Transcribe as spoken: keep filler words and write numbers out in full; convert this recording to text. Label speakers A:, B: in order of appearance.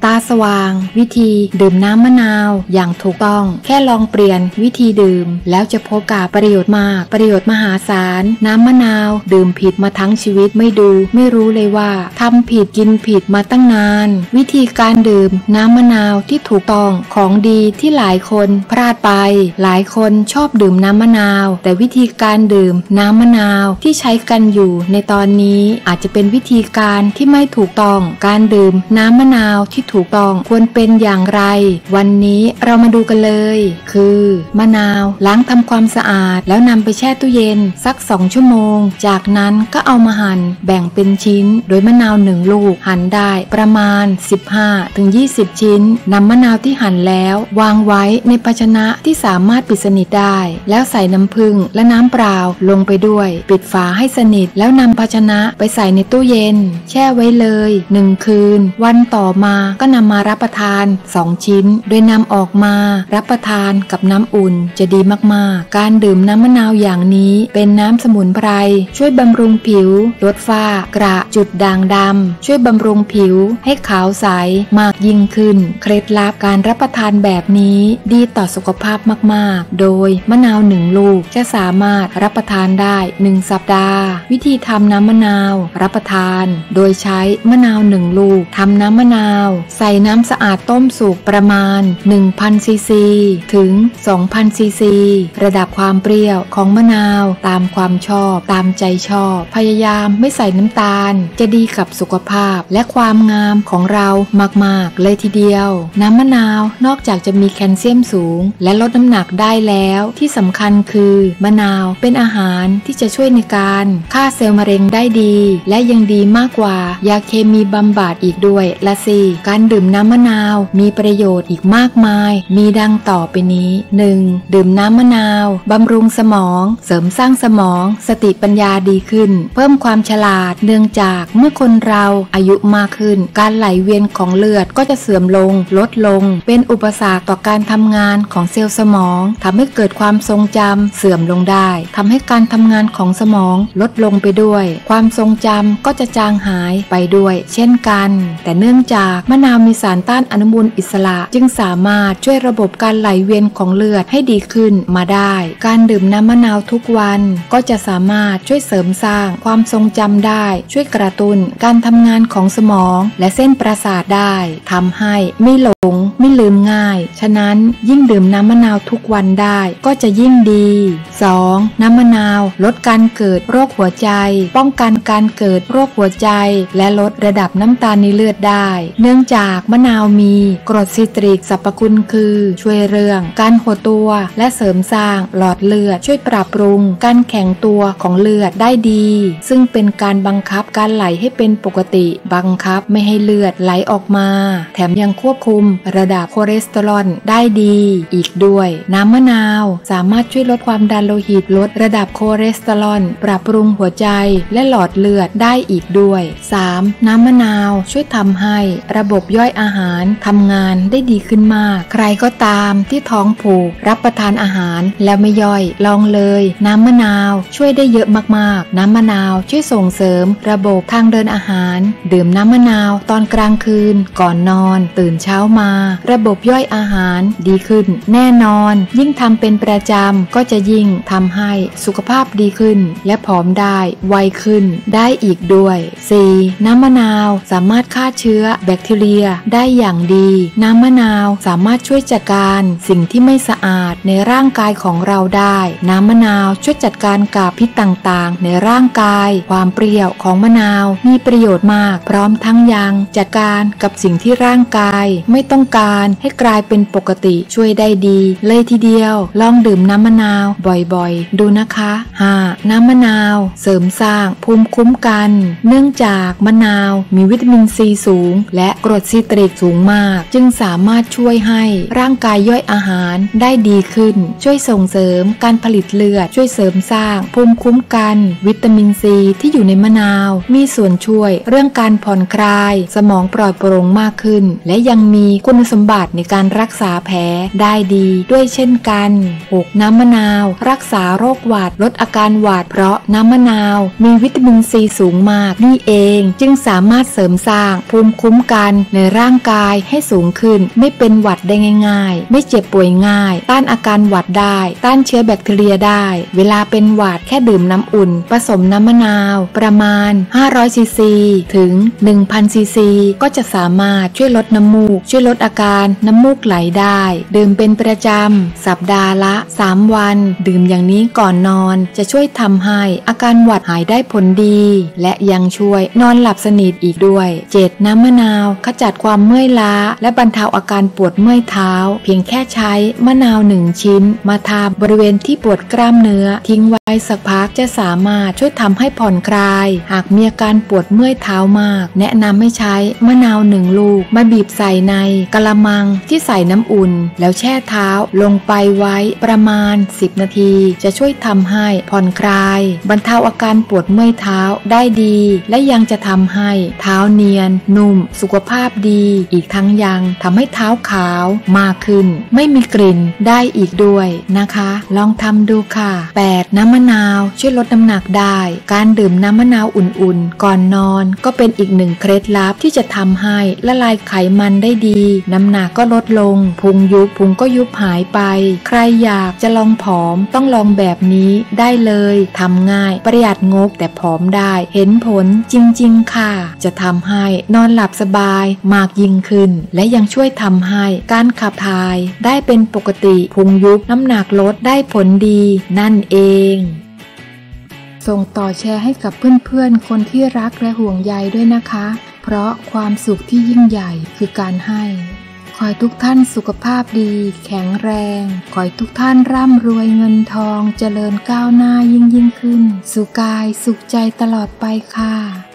A: ตาสว่างวิธีดื่มน้ำมะนาวอย่างถูกต้องแค่ลองเปลี่ยนวิธีดื่มแล้วจะพบกับประโยชน์มากประโยชน์มหาศาลน้ำมะนาวดื่มผิดมาทั้งชีวิตไม่ดูไม่รู้เลยว่าทำผิดกินผิดมาตั้งนานวิธีการดื่มน้ำมะนาวที่ถูกต้องของดีที่หลายคนพลาดไปหลายคนชอบดื่มน้ำมะนาวแต่วิธีการดื่มน้ำมะนาวที่ใช้กันอยู่ในตอนนี้อาจจะเป็นวิธีการที่ไม่ถูกต้องการดื่มน้ำมะนาวที่ถูกต้องควรเป็นอย่างไรวันนี้เรามาดูกันเลยคือมะนาวล้างทำความสะอาดแล้วนำไปแช่ตู้เย็นสักสองชั่วโมงจากนั้นก็เอามาหั่นแบ่งเป็นชิ้นโดยมะนาวหนึ่งลูกหั่นได้ประมาณ สิบห้าถึงยี่สิบ ชิ้นนำมะนาวที่หั่นแล้ววางไว้ในภาชนะที่สามารถปิดสนิทได้แล้วใส่น้ำผึ้งและน้ำเปล่าลงไปด้วยปิดฝาให้สนิทแล้วนำภาชนะไปใส่ในตู้เย็นแช่ไว้เลยหนึ่งคืนวันต่อมาก็นำมารับประทานสองชิ้นโดยนำออกมารับประทานกับน้ำอุ่นจะดีมากๆการดื่มน้ำมะนาวอย่างนี้เป็นน้ำสมุนไพรช่วยบำรุงผิวลดฝ้ากระจุดด่างดำช่วยบำรุงผิวให้ขาวใสมากยิ่งขึ้นเคล็ดลับการรับประทานแบบนี้ดีต่อสุขภาพมากๆโดยมะนาวหนึ่งลูกจะสามารถรับประทานได้หนึ่งสัปดาห์วิธีทำน้ำมะนาวรับประทานโดยใช้มะนาวหนึ่งลูกทำน้ำมะนาวใส่น้ำสะอาดต้มสุกประมาณ หนึ่งพัน ซีซี ถึง สองพัน ซีซี ระดับความเปรี้ยวของมะนาวตามความชอบตามใจชอบพยายามไม่ใส่น้ำตาลจะดีกับสุขภาพและความงามของเรามากๆเลยทีเดียวน้ำมะนาวนอกจากจะมีแคลเซียมสูงและลดน้ำหนักได้แล้วที่สำคัญคือมะนาวเป็นอาหารที่จะช่วยในการฆ่าเซลล์มะเร็งได้ดีและยังดีมากกว่ายาเคมีบำบัดอีกด้วยละสิการดื่มน้ำมะนาวมีประโยชน์อีกมากมายมีดังต่อไปนี้ หนึ่ง. ดื่มน้ำมะนาวบำรุงสมองเสริมสร้างสมองสติปัญญาดีขึ้นเพิ่มความฉลาดเนื่องจากเมื่อคนเราอายุมากขึ้นการไหลเวียนของเลือดก็จะเสื่อมลงลดลงเป็นอุปสรรคต่อการทำงานของเซลล์สมองทำให้เกิดความทรงจำเสื่อมลงได้ทำให้การทำงานของสมองลดลงไปด้วยความทรงจำก็จะจางหายไปด้วยเช่นกันแต่เนื่องจากมะนาวมีสารต้านอนุมูลอิสระจึงสามารถช่วยระบบการไหลเวียนของเลือดให้ดีขึ้นมาได้การดื่มน้ำมะนาวทุกวันก็จะสามารถช่วยเสริมสร้างความทรงจำได้ช่วยกระตุ้นการทำงานของสมองและเส้นประสาทได้ทำให้ไม่หลงไม่ลืมง่ายฉะนั้นยิ่งดื่มน้ำมะนาวทุกวันได้ก็จะยิ่งดี สอง. น้ำมะนาวลดการเกิดโรคหัวใจป้องกันการเกิดโรคหัวใจและลดระดับน้ำตาลในเลือดได้เนื่องจากมะนาวมีกรดซิตริกสรรพคุณคือช่วยเรื่องการหดตัวและเสริมสร้างหลอดเลือดช่วยปรับปรุงการแข็งตัวของเลือดได้ดีซึ่งเป็นการบังคับการไหลให้เป็นปกติบังคับไม่ให้เลือดไหลออกมาแถมยังควบคุมระดับคอเลสเตอรอลได้ดีอีกด้วยน้ำมะนาวสามารถช่วยลดความดันโลหิตลดระดับคอเลสเตอรอลปรับปรุงหัวใจและหลอดเลือดได้อีกด้วย สาม. น้ำมะนาวช่วยทำให้ระบบย่อยอาหารทำงานได้ดีขึ้นมากใครก็ตามที่ท้องผูกรับประทานอาหารแล้วไม่ย่อยลองเลยน้ำมะนาวช่วยได้เยอะมากๆน้ำมะนาวช่วยส่งเสริมระบบทางเดินอาหารดื่มน้ำมะนาวตอนกลางคืนก่อนนอนตื่นเช้ามาระบบย่อยอาหารดีขึ้นแน่นอนยิ่งทำเป็นประจำก็จะยิ่งทำให้สุขภาพดีขึ้นและผอมได้ไวขึ้นได้อีกด้วย สี่. น้ำมะนาวสามารถฆ่าเชื้อแบคทีเรียได้อย่างดีน้ำมะนาวสามารถช่วยจัดการสิ่งที่ไม่สะอาดในร่างกายของเราได้น้ำมะนาวช่วยจัดการกับพิษต่างๆในร่างกายความเปรี้ยวของมะนาวมีประโยชน์มากพร้อมทั้งยังจัดการกับสิ่งที่ร่างกายไม่ต้องการให้กลายเป็นปกติช่วยได้ดีเลยทีเดียวลองดื่มน้ำมะนาวบ่อยๆดูนะคะ ห้า. น้ำมะนาวเสริมสร้างภูมิคุ้มกันเนื่องจากมะนาวมีวิตามินซีสูงและกรดซิตริกสูงมากจึงสามารถช่วยให้ร่างกายย่อยอาหารได้ดีขึ้นช่วยส่งเสริมการผลิตเลือดช่วยเสริมสร้างภูมิคุ้มกันวิตามินซีที่อยู่ในมะนาวมีส่วนช่วยเรื่องการผ่อนคลายสมองปลอดโปร่งมากขึ้นและยังมีคุณสมบัติในการรักษาแผลได้ดีด้วยเช่นกัน หก. น้ำมะนาวรักษาโรคหวัดลดอาการหวัดเพราะน้ำมะนาวมีวิตามินซีสูงมากนี่เองจึงสามารถเสริมสร้างภูมิคุ้มกันในร่างกายให้สูงขึ้นไม่เป็นหวัดได้ง่ายๆไม่เจ็บป่วยง่ายต้านอาการหวัดได้ต้านเชื้อแบคทีเรียได้เวลาเป็นหวัดแค่ดื่มน้ำอุ่นผสมน้ำมะนาวประมาณห้าร้อยซีซีถึง หนึ่งพันซีซีก็จะสามารถช่วยลดน้ำมูกช่วยลดอาการน้ำมูกไหลได้ดื่มเป็นประจำสัปดาห์ละสามวันดื่มอย่างนี้ก่อนนอนจะช่วยทำให้อาการหวัดหายได้ผลดีและยังช่วยนอนหลับสนิทอีกด้วย เจ็ด น้ำมะนาวขจัดความเมื่อยล้าและบรรเทาอาการปวดเมื่อยเท้าเพียงแค่ใช้มะนาวหนึ่งชิ้นมาทาบริเวณที่ปวดกล้ามเนื้อทิ้งไว้สักพักจะสามารถช่วยทำให้ผ่อนคลายหากมีอาการปวดเมื่อยเท้ามากแนะนำให้ใช้มะนาวหนึ่งลูกมาบีบใส่ในกะละมังที่ใส่น้ำอุ่นแล้วแช่เท้าลงไปไว้ประมาณสิบนาทีจะช่วยทำให้ผ่อนคลายบรรเทาอาการปวดเมื่อยเท้าได้ดีและยังจะทำให้เท้าเนียนนุ่มสุขภาพดีอีกทั้งยังทำให้เท้าขาวมากขึ้นไม่มีกลิ่นได้อีกด้วยนะคะลองทำดูค่ะ แปด น้ำมะนาวช่วยลดน้ำหนักได้การดื่มน้ำมะนาวอุ่นๆก่อนนอนก็เป็นอีกหนึ่งเคล็ดลับที่จะทำให้ละลายไขมันได้ดีน้ำหนักก็ลดลงพุงยุบพุงก็ยุบหายไปใครอยากจะลองผอมต้องลองแบบนี้ได้เลยทำง่ายประหยัดงบแต่ผอมได้เห็นผลจริงๆค่ะจะทำให้นอนหลับสบายมากยิ่งขึ้นและยังช่วยทำให้การขับถ่ายได้เป็นปกติพุงยุบน้ำหนักลดได้ผลดีนั่นเองส่งต่อแชร์ให้กับเพื่อนๆคนที่รักและห่วงใยด้วยนะคะเพราะความสุขที่ยิ่งใหญ่คือการให้ขอให้ทุกท่านสุขภาพดีแข็งแรงขอให้ทุกท่านร่ำรวยเงินทองเจริญก้าวหน้ายิ่งยิ่งขึ้นสุขกายสุขใจตลอดไปค่ะ